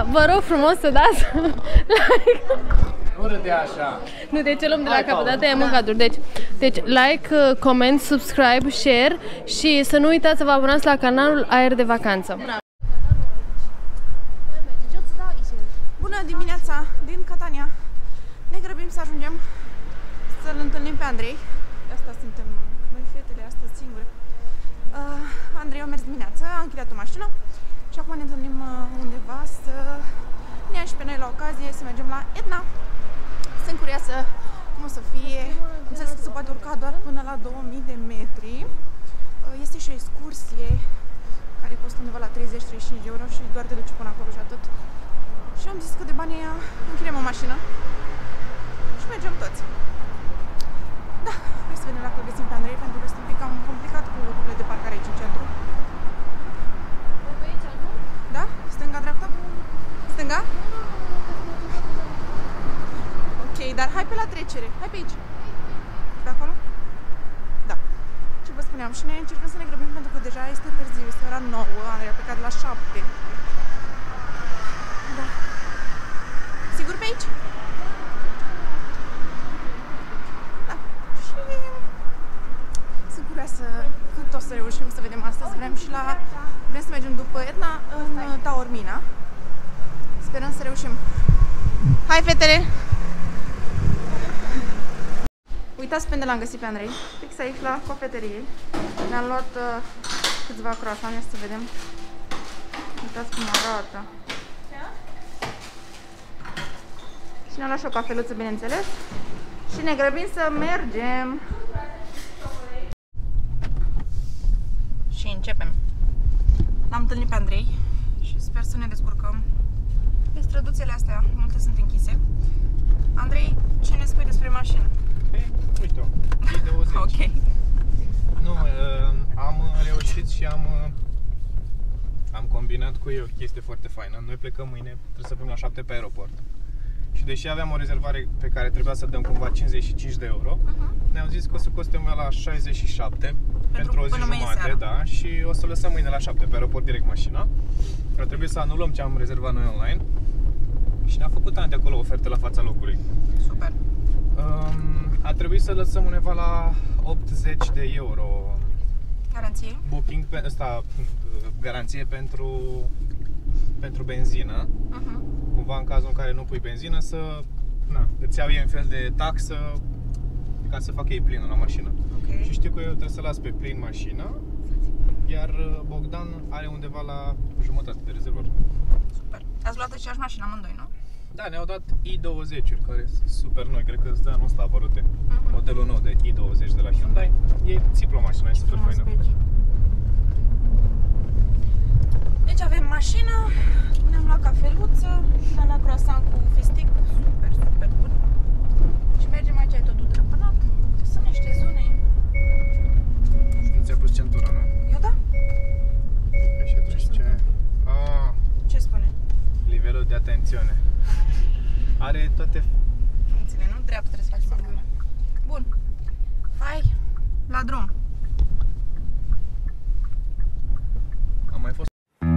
vă rog frumos să dați like. Nu râdea așa. Nu, deci ce luăm de la capăt, data e mâncaturi. Deci like, comment, subscribe, share și să nu uitați să vă abonați la canalul Aer de Vacanță. Bună dimineața din Catania. Ne grăbim să ajungem să-l întâlnim pe Andrei. De asta suntem noi fetele astăzi singure. Andrei a mers dimineața, a închiriat o mașină și acum ne întâlnim undeva să ne ia și pe noi la ocazie să mergem la Etna. Sunt curioasă cum o să fie. Înțeles că se poate urca doar până la 2000 de metri. Este și o excursie care costă undeva la 30-35 de euro și doar te duci până acolo și atât. Și am zis că de banii aia închiriem o mașină și mergem toți. Da, hai să vedem dacă îl găsim pe Andrei, pentru că este un pic cam complicat cu locurile de parcare aici în centru. Da? Stânga, dreapta? Stânga? Ok, dar hai pe la trecere. Hai pe aici. Pe acolo? Da. Ce vă spuneam? Și noi încercăm să ne grăbim pentru că deja este târziu. Este ora 9. Andrei a plecat la 7. Da. Sigur pe aici? Da. Și sunt curioasă cât o să reușim să vedem astăzi. Vrem să mergem după Etna în Taormina. Sperăm să reușim. Hai, fetele! Uitați pe unde l-am găsit pe Andrei. Fix aici la cofetărie. Ne-am luat câțiva croissant, să vedem. Uitați cum arată. Și ne-am luat și o cafeluță, bineînțeles. Și ne grăbim să mergem. Și începem. L-am întâlnit pe Andrei și sper să ne descurcăm. Pe străduțele astea, multe sunt închise. Andrei, ce ne spui despre mașină? Uite-o, I20. Ok. Nu, am reușit și am combinat cu ei o chestie foarte faină. Noi plecăm mâine, trebuie să fim la 7 pe aeroport. Și deși aveam o rezervare pe care trebuia să dăm cumva 55 de euro, ne-au zis că o să coste la 67 pentru o zi jumate, da, și o să lăsăm mâine la 7 pe aeroport direct mașina. Ar trebui să anulăm ce am rezervat noi online. Și ne-a făcut de acolo oferte la fața locului. Super. A trebuit să lăsăm undeva la 80 de euro garanție. Booking pe ăsta, garanție pentru benzină. Cumva în cazul în care nu pui benzină îți iau ei un fel de taxă ca să facă ei plinul la mașină. Okay. Și știu că eu trebuie să las pe plin mașina, iar Bogdan are undeva la jumătate de rezervor. Super. Ați luat aceeași mașină amândoi, nu? Da, ne-au dat i20-uri, care sunt super noi, cred că de anul ăsta apărute. Modelul nou de i20 de la Hyundai. E țiplu mașina, e super faină. Deci avem mașină, ne-am luat cafeluță, ne-am luat croissant cu fistic, super, super bun. Și mergem aici, ai totul trăpânat. Sunt niște zone. Și nu ți-a pus centura, nu? Eu da? Așa trece. Ce spune? Nivelul de atențiune. Are toate funcțiile, nu? Dreapta trebuie să facem acum. Bun. Hai la drum. Am mai fost.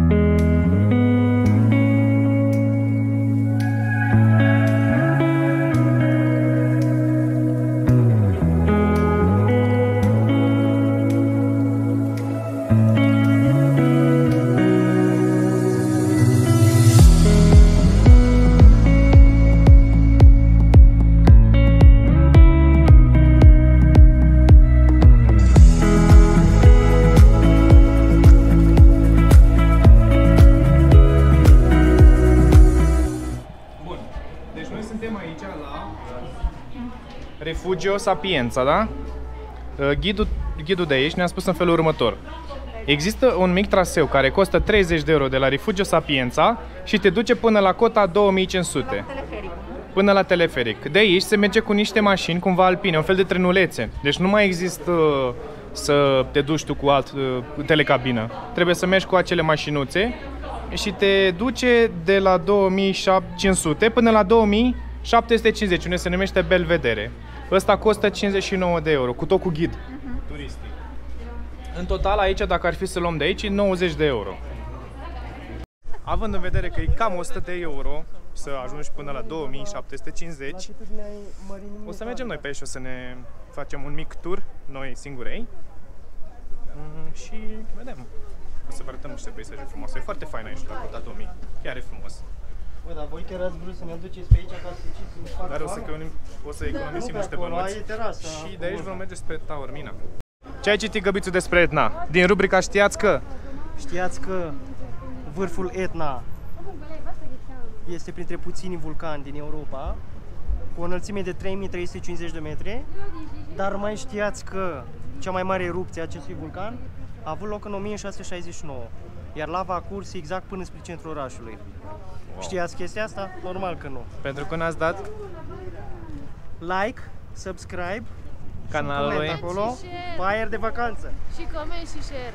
Refugio Sapienza, da? Ghidul de aici ne-a spus în felul următor. Există un mic traseu care costă 30 de euro de la Refugio Sapienza și te duce până la cota 2500. Până la teleferic. De aici se merge cu niște mașini cumva alpine, un fel de trenulețe. Deci nu mai există să te duci tu cu telecabină. Trebuie să mergi cu acele mașinuțe și te duce de la 2500 până la 2750, unde se numește Belvedere. Ăsta costă 59 de euro, cu tot cu ghid turistic. În total aici, dacă ar fi să luăm de aici, 90 de euro. având în vedere că e cam 100 de euro să ajungi până la 2750, o să mergem noi pe aici și o să ne facem un mic tur, noi singurei. Și vedem. O să vă arătăm niște peisaje frumoase. E foarte fain aici la Cota 2000. Chiar e frumos. Bă, dar voi chiar ați vrut să ne aduceți pe aici ca să ciți în Dar o să economisim niște bănuți. Și de aici vom merge spre Taormina. Ce ai citit, Găbițu, despre Etna? Din rubrica Știați că? Știați că vârful Etna este printre puținii vulcani din Europa, cu o înălțime de 3350 de metri, dar mai știați că cea mai mare erupție a acestui vulcan a avut loc în 1669, iar lava a curs exact până spre centrul orașului. Wow. Știați chestia asta? Normal că nu. Pentru că n-ați dat like, subscribe, canalului acolo, pe aer de vacanță. Și coment și share.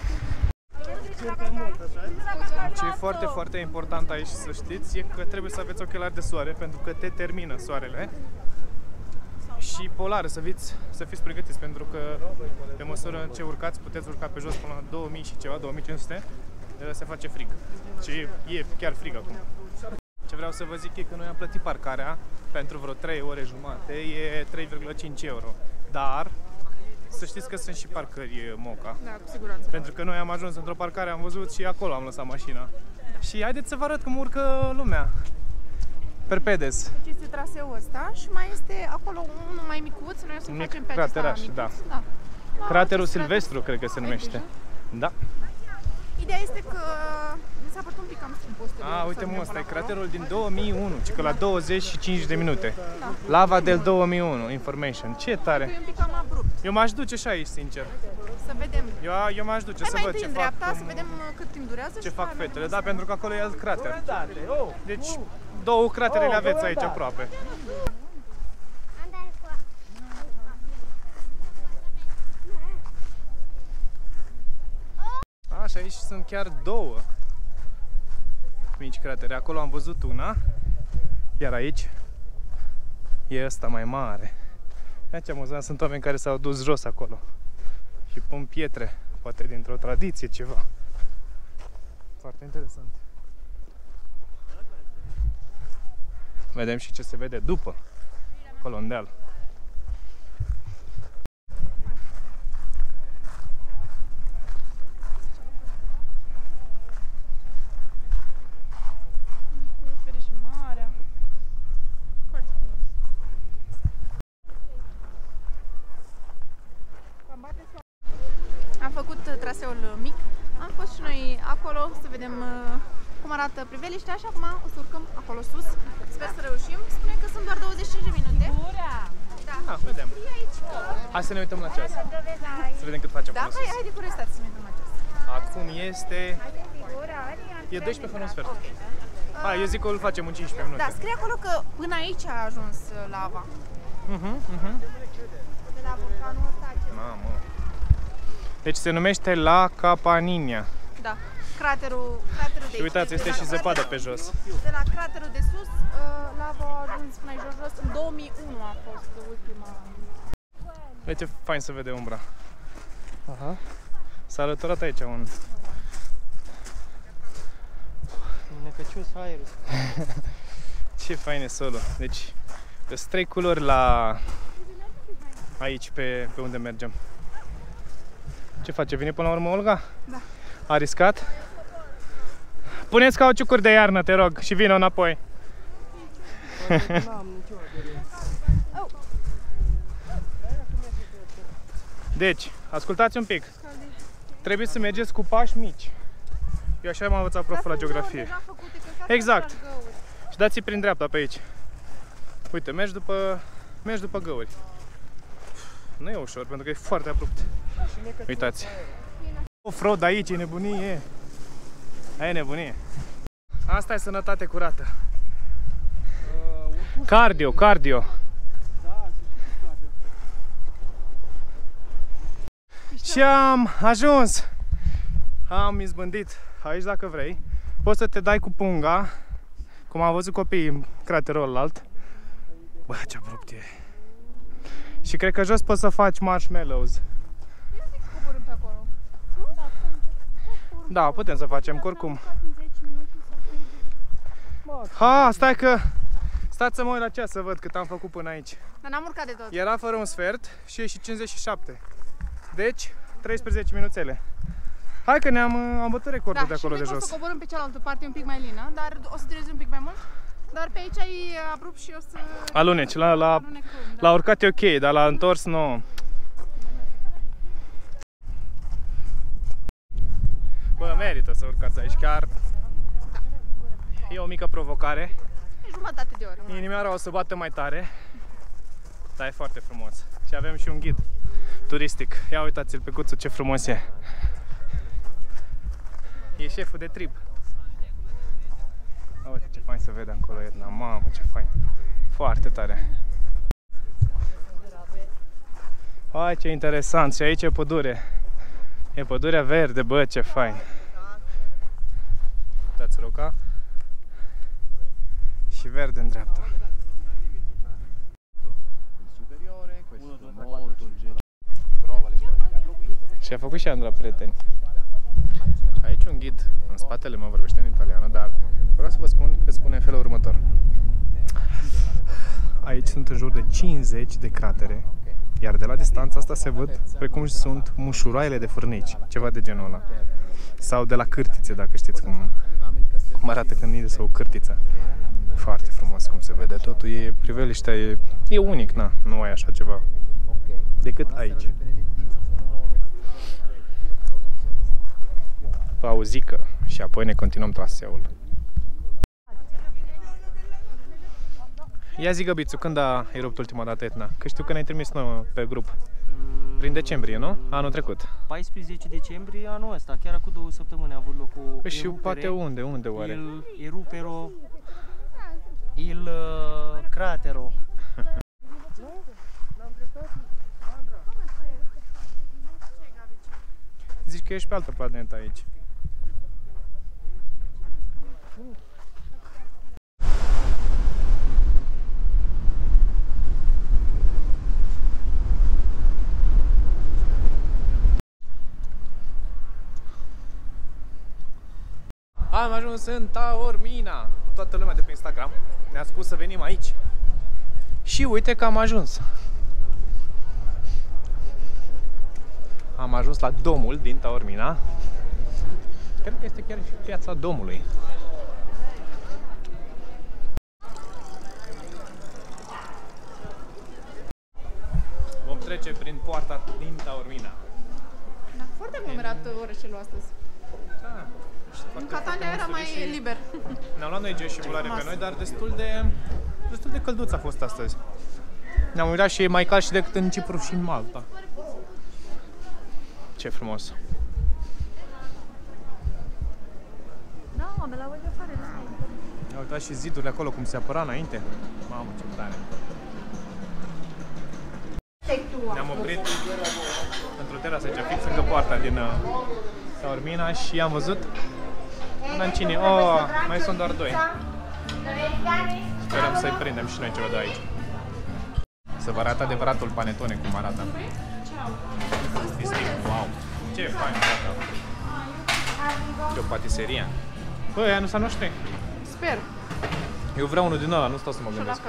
Ce e foarte, foarte important aici să știți e că trebuie să aveți ochelari de soare, pentru că te termină soarele. Și polar, să fiți pregătiți, pentru că pe măsură ce urcați, puteți urca pe jos până la 2000 și ceva, 2500, se face frig. Și e chiar frig acum. Ce vreau să vă zic e că noi am plătit parcarea pentru vreo 3 ore jumate, e 3,5 euro. Dar să știți că sunt și parcări Moca. Da, cu siguranță. Pentru că noi am ajuns într-o parcare, am văzut și acolo am lăsat mașina. Da. Și haideți să vă arăt cum urcă lumea. Perpedes. Deci este traseul ăsta și mai este acolo unul mai micuț, noi o să facem pe acesta micuț. Da. Da. Craterul Silvestru, cred că se numește. Da. Ideea este că mi s-a părut un pic cam strâmb postul. Uite mă, ăsta e craterul din 2001, ci că la 25 de minute. Da. Lava del 2001, information. Ce tare! E un pic cam abrupt. Eu m-aș duce și aici, sincer. Să vedem. Eu m-aș duce să văd ce fac. Dreapta, să vedem cât timp durează. Ce fac fetele, da, pentru că acolo e alt crater. Deci, două cratere le aveți aici aproape. Și aici sunt chiar două mici cratere. Acolo am văzut una, iar aici e ăsta mai mare. Ia ce amuzant, sunt oameni care s-au dus jos acolo și pun pietre, poate dintr-o tradiție ceva. Foarte interesant. Vedem și ce se vede după, acolo în deal. Am făcut traseul mic, am fost și noi acolo să vedem cum arată priveliștea și acum o să urcăm acolo sus. Sper să reușim. Spune că sunt doar 25 de minute. Da, vedem. Hai să ne uităm la ceas. Să vedem cât facem până sus. Da, haide curiosați să ne uităm la ceas. Acum este... E 12 fără un sfert. Hai, eu zic că îl facem în 15 minute. Da, scrie acolo că până aici a ajuns lava. De la vulcanul ăsta acesta. Mamă. Deci se numește La Capaninia. Da, craterul de aici. Și uitați, este și zăpadă pe jos. De la craterul de sus, lava a ajuns până aici jos. În 2001 a fost ultima. Uite ce fain să vede umbra. S-a alăturat aici un... Necăcios aerul. Ce fain e solul. Deci, sunt 3 culori la... aici, pe unde mergem. Ce face? Vine până la urmă Olga? Da. A riscat? Puneți cauciucuri de iarnă, te rog, și vină înapoi. Deci, ascultați un pic. Trebuie să mergeți cu pași mici. Eu așa m-am învățat proful la geografie. Exact. Și dați-i prin dreapta pe aici. Uite, mergi după găuri. Nu e ușor, pentru că e foarte abrupt. Uitați. Off-road aici, e nebunie. Aia e nebunie. Asta e sănătate curată. Cardio, cardio. Și am ajuns. Am izbândit aici dacă vrei. Poți să te dai cu punga, cum am văzut copiii în craterul ălalt. Bă, ce abrupt e. Și cred că jos poți să faci marshmallows. Coborâm pe acolo. Da, putem să facem, oricum. Ha, stai că... Stați să mă uit la ceas să văd cât am făcut până aici. Dar n-am urcat de tot. Era fără un sfert și e și 57. Deci, 13 minuțele. Hai că am bătut recordul de acolo de jos. Da, și o să coborâm pe cealaltă parte un pic mai lină, dar o să dureze un pic mai mult. Dar pe aici e abrupt și o să... Aluneci, la urcat e ok, dar la întors nu. Bă, merită să urcați aici, chiar. E o mică provocare. E jumătate de oră. Inimioara o să bată mai tare. Dar e foarte frumos. Și avem și un ghid turistic. Ia uitați-l pe Cuțu, ce frumos e. E șeful de trip. Uite ce fain să vede acolo Etna. Mamă, ce fain. Foarte tare. Hai, ce interesant. Și aici e pădure. E pădurea verde, bă, ce fain. Uitați roca. Și verde în dreapta. Și a făcut și Andra prieteni. Aici un ghid în spatele meu vorbește în italiană, dar vreau să vă spun că spune în felul următor. Aici sunt în jur de 50 de cratere, iar de la distanța asta se văd precum sunt mușuroaiele de fârnici, ceva de genul ăla. Sau de la cârtițe, dacă știți cum arată când iese o cârtiță. Foarte frumos cum se vede, totul e, priveliștea e unic, na, nu ai așa ceva decât aici. Pauzică și apoi ne continuăm traseul. Ia zi, Găbițu, când a erupt ultima dată Etna? Că știu că ne-ai trimis nouă pe grup. Prin decembrie, nu? Anul trecut. 14 decembrie anul ăsta, chiar acum 2 săptămâni a avut loc o și poate unde oare? Il erupero, il cratero. Zici că ești pe altă planetă aici. Am ajuns în Taormina. Toată lumea de pe Instagram ne-a spus să venim aici. Și uite că am ajuns. Am ajuns la domul din Taormina. Cred că este chiar și piața domului. Vom trece prin poarta din Taormina. Da, foarte aglomerat orășelul astăzi. Da. În Catania era mai liber. Ne-am luat noi geșibulare pe noi, dar destul de călduț a fost astăzi. Ne-am uitat și e mai cald și decât în Cipru și în Malta. Ce frumos! Da, oameni la voi de afară. Ia uitați și zidurile acolo cum se apăra înainte. Mamă, ce tare! Ne-am oprit într-o terasă aici, fix lângă poarta din Taormina și am văzut Nancini. Oh, mai sunt doar doi. Sperăm să-i prindem și noi ceva de aici. Să vă arată adevăratul panetone cum arată. Wow! Ce fain arată! Ce o patiserie! Bă, aia nu s-a noștri? Sper. Eu vreau unul din ăla, nu stau să mă gândesc.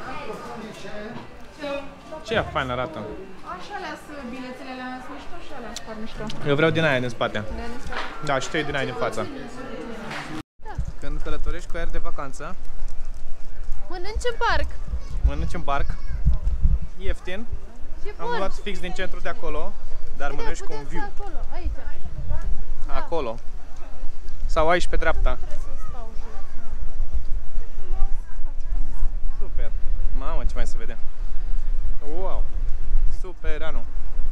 Ce fain arată! Așa alea bilețele alea sunt mișto și alea sunt mișto. Eu vreau din aia din spate. Da, și tu din aia din față. Când călătorești cu aer de vacanță, Mănânci în parc. mănânci în parc, ieftin. Ce Am luat fix din centru de acolo, dar mănânci cu un view. Acolo, aici. Acolo. Sau aici pe dreapta. Super. Mamă, ce mai se vede. Wow. Super, Anu.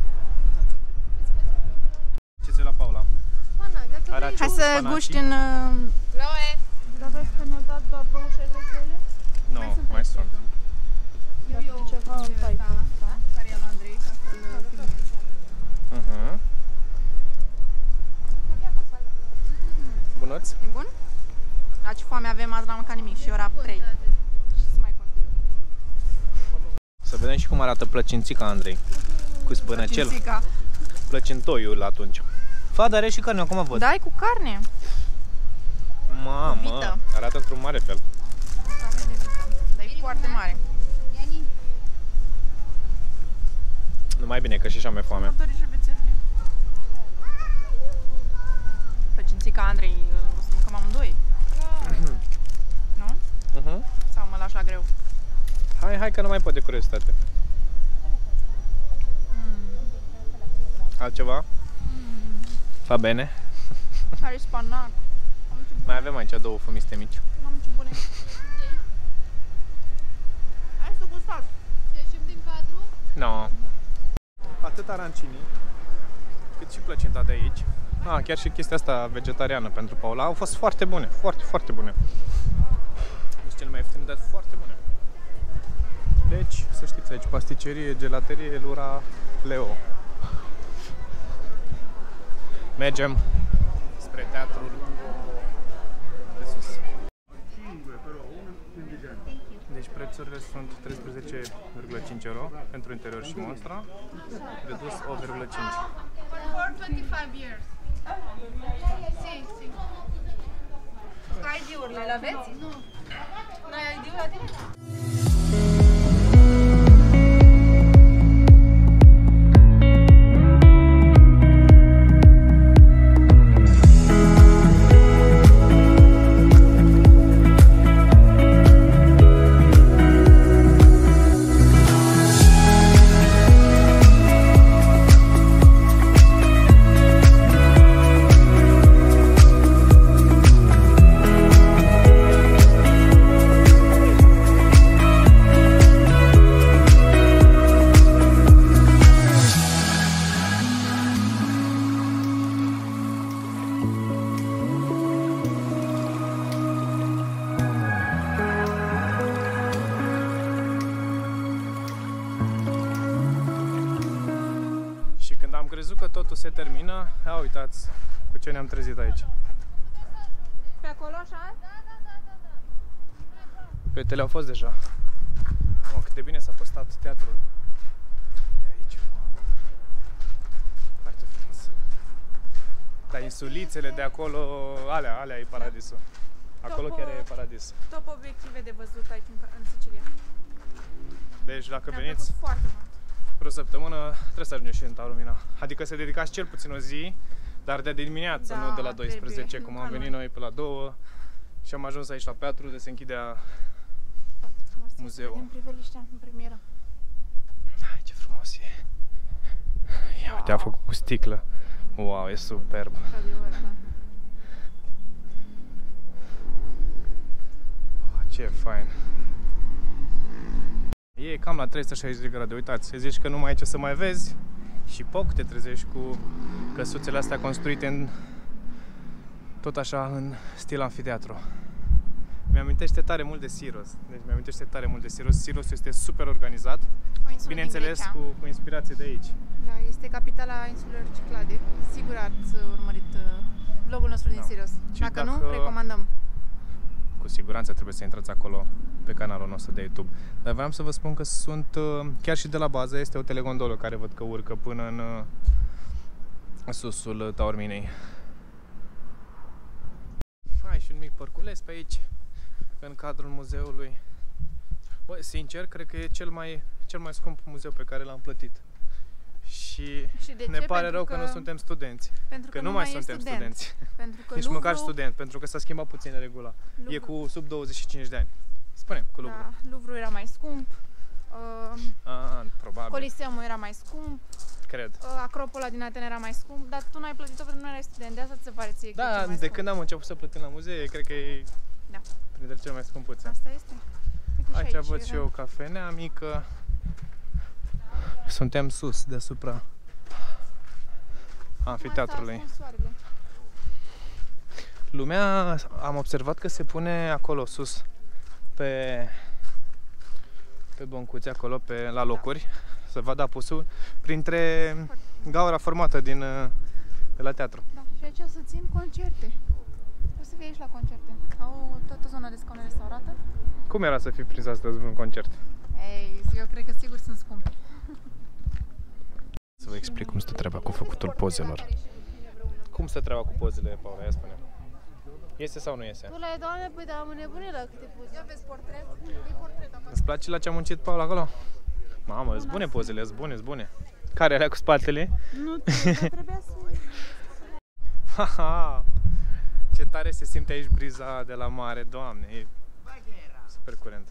Ce ți-e la Paula? Hai să guști în... Dar vezi că ne-au dat doar 26 de chele? Nu, mai sunt. Ceva în taică. Care e la Andrei, ca să-l filmezi. Bunuț? E bun? La ce foame avem, azi n-am mâncat nimic și ora 3. Și să mai continui. Să vedem și cum arată plăcințica Andrei. Cu spânăcel. Plăcințica. Plăcintoiul atunci. Fa, dar are și carne, acum văd. Da, e cu carne. Mamă, Vită. arată într-un mare fel. foarte mare. Nu mai bine, că și așa mi-e foame. Motorii și rețelele. Plăcințica Andrei, o să mâncăm amândoi. Nu? Sau mă lași la greu? Hai că nu mai pot de curiozitate. Altceva? Va bene? Are spanac. Mai avem aici două fumiste mici. N-am niciun bune. Hai să gustați. Ieșim din cadru? No. Atât arancini, cât și plăcinta de aici. Chiar și chestia asta vegetariană pentru Paula au fost foarte bune, foarte bune. Nici cel mai ieftin, dar foarte bune. Deci, să știți aici, pasticerie, gelaterie, Lura Leo. Mergem spre teatrul de sus. Deci prețurile sunt 13,5 euro pentru interior și monstra, redus 8,5. For 25 years. Si. ID-urile le aveți? Nu. N-ai ID-ul la tine? Am crezut că totul se termină. Ia uitați cu ce ne-am trezit aici. Pe acolo așa? Fetele au fost deja. Cât de bine s-a postat teatrul de aici. Foarte frumos. Dar insulițele de acolo, alea e paradisul. Acolo chiar e paradis. Top obiective de văzut aici în Sicilia. Deci dacă Mi-a veniți plăcut foarte mult. vreo săptămână, trebuie să ajungeți și în Taormina. Adică să dedicați cel puțin o zi, dar de dimineață, Da, nu de la 12, trebuie. cum Nu am ca venit noi. noi pe la 2 și am ajuns aici la 4, de se închidea Foarte frumos. muzeul. Din priveliștea în premieră. Ai, ce frumos e! Ia uite, a făcut cu sticlă. Wow, e superb! Adevărat, da. Ce fain! E cam la 360 de grade, uitați, zici că nu mai ai ce să mai vezi și poc te trezești cu căsuțele astea construite în tot așa în stil amfiteatru. Mi-amintește tare mult de Syros. Deci mi-amintește tare mult de Syros. Syros este super organizat, O insulă bineînțeles din Grecia. cu inspirație de aici. Da, este capitala insulelor Cyclade. Sigur ați urmărit vlogul nostru din Da. Syros. Și Dacă nu, dacă- recomandăm. Cu siguranță trebuie să intrați acolo pe canalul nostru de YouTube. Dar vreau să vă spun că sunt, chiar și de la bază, este o telegondolă care văd că urcă până în susul Taorminei. Hai și un mic parcules pe aici, în cadrul muzeului. Bă, sincer, cred că e cel mai scump muzeu pe care l-am plătit. Și de ne ce? pare Pentru rău că nu suntem studenți. Pentru Că nu mai suntem e student. studenți. Pentru că Nici măcar student, pentru că s-a schimbat puțin regula. E cu sub 25 de ani. Spune, cu Louvre. Da, Louvre era mai scump. Probabil, Coliseumul era mai scump. cred. Acropola din Atena era mai scump, dar tu n-ai plătit-o pentru că nu erai student, de asta ți se pare ție că e Da, cel mai de scump. când am început să plătim la muzee, cred că e Da. printre cele mai scumpuțe. Asta este. Uite, Aici văd și era. o cafenea mică. Suntem sus, deasupra amfiteatrului. Acum s-a ascuns soarele. Lumea, am observat că se pune acolo sus, pe băncuțe acolo, la locuri, să vadă apusul, printre gaura formată de la teatru. Da, și aici să țin concerte. Poți să vii aici la concerte. Au toată zona de scaune restaurată. Cum era să fii prins astăzi în concert? Ei, eu cred că sigur sunt scumpe. Să vă explic cum stă treaba cu făcutul pozelor. Cum stă treaba cu pozele, Paula? Ia spune. Iese sau nu iese? Tu la Doamne, păi da, am înnebunit la câte poze. Ia vezi portret? E portret acolo. Îți place la ce a muncit Paula acolo? Mamă, îți bune pozele, îți bune, îți bune. Care alea cu spatele? Nu, trebuia să... Haha! Ce tare se simte aici briza de la mare, Doamne, e super curent.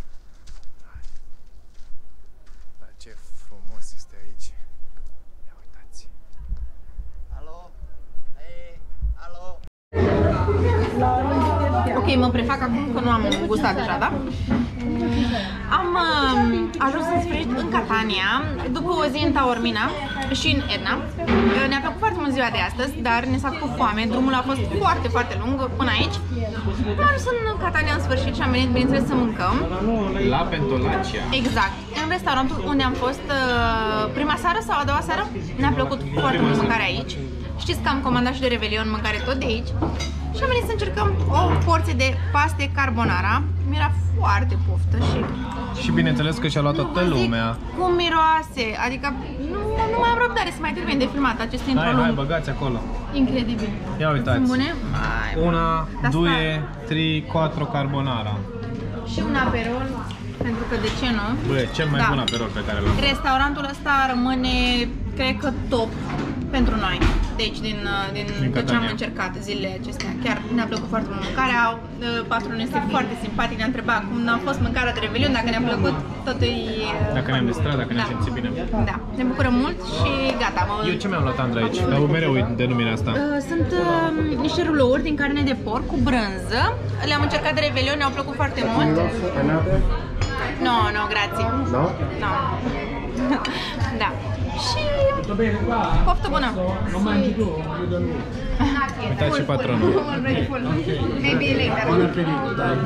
Dar ce frumos este aici. Ia uitați. Alo? Alo? Ok, mă prefac acum că nu am gustat deja, da? Am ajuns în sfârșit în Catania, după o zi în Taormina și în Etna. Ne-a plăcut foarte mult ziua de astăzi, dar ne s-a făcut foame, drumul a fost foarte, foarte lung până aici. Am ajuns în Catania în sfârșit și am venit, bineînțeles, să mâncăm. La Pentolacia. Exact, în restaurantul unde am fost prima seară sau a doua seară. Ne-a plăcut foarte mult mâncarea aici. Știți că am comandat și de Revelion mâncare tot de aici. Și am venit să încercăm o porție de paste carbonara. Mi-era foarte poftă și bineînțeles că și-a luat toată lumea. Cum miroase, adică nu mai am răbdare să mai termin de filmat acest intro lung. Hai, băgați acolo. Incredibil. Ia uitați. Sunt bune? Una, due, trei, quattro carbonara. Și un aperol, pentru că de ce nu? Bă, cel mai bun aperol pe care l-am. Restaurantul ăsta rămâne, cred că top pentru noi. Deci din ce am încercat zilele acestea. Chiar ne-a plăcut foarte mult mâncarea. Patronul este foarte simpatic, ne-a întrebat cum a fost mâncarea de Revelion, dacă ne-a plăcut, totul e... Dacă ne-am distrat, dacă ne-am simțit bine. Da, ne bucurăm mult și gata. Eu ce mi-am luat, Andra, aici? Dar mereu uit denumirea asta. Sunt niște rulouri din carne de porc cu brânză. Le-am încercat de Revelion, ne-au plăcut foarte mult. Nu, grație. Nu? Nu. Da. Și poftă bună! Uitați și patronul. Maybe later.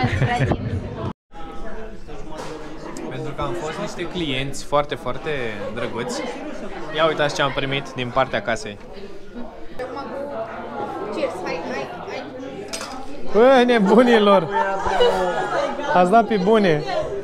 Pentru că am fost niște clienți foarte, foarte drăguți. Ia uitați ce am primit din partea casei. Cheers! Hai! Bă, nebunilor! Ați dat pe bune!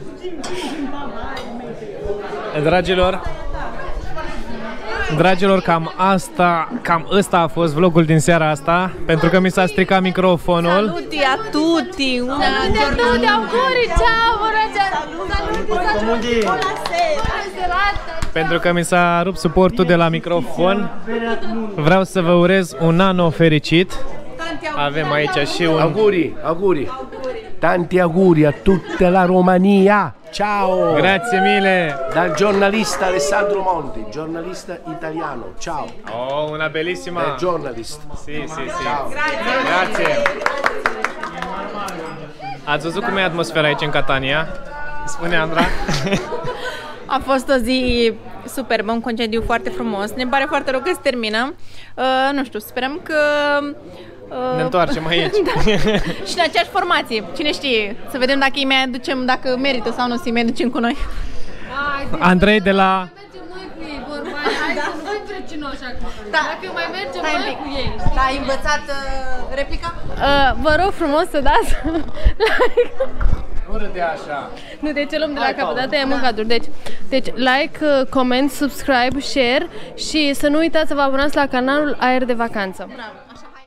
Dragilor, cam ăsta a fost vlogul din seara asta, pentru că mi s-a stricat microfonul. Saluti a tutti! Saluti a tutti, auguri, ciao, saluti! Pentru că mi s-a rupt suportul de la microfon, vreau să vă urez un an fericit. Avem aici și un... Auguri! Tanti auguri a tutta la Romania! Ciao! Grazie mille! Dal giornalista Alessandro Monti, giornalista italiano. Ciao! Oh, una bellissima! Giornalist! Sì. Grazie! Ați văzut cum e atmosfera aici în Catania? Spune Andra. A fost o zi superbă, un concediu foarte frumos. Ne pare foarte rău că se termină. Nu știu, sperăm că... Ne întoarcem aici. Da. Și în aceeași formație. Cine știe? Să vedem dacă îi mai aducem, dacă merită sau nu să-i mai aducem cu noi. Andrei de la... Hai să nu fim pricinoși acum. Dacă mai mergem noi cu ei. Ai învățat replica? Vă rog frumos să dați like. Nu râde așa. Nu, deci luăm de la capăt, da, tăiem în cadru. Deci like, comment, subscribe, share și să nu uitați să vă abonați la canalul Aer de Vacanță. Bravo.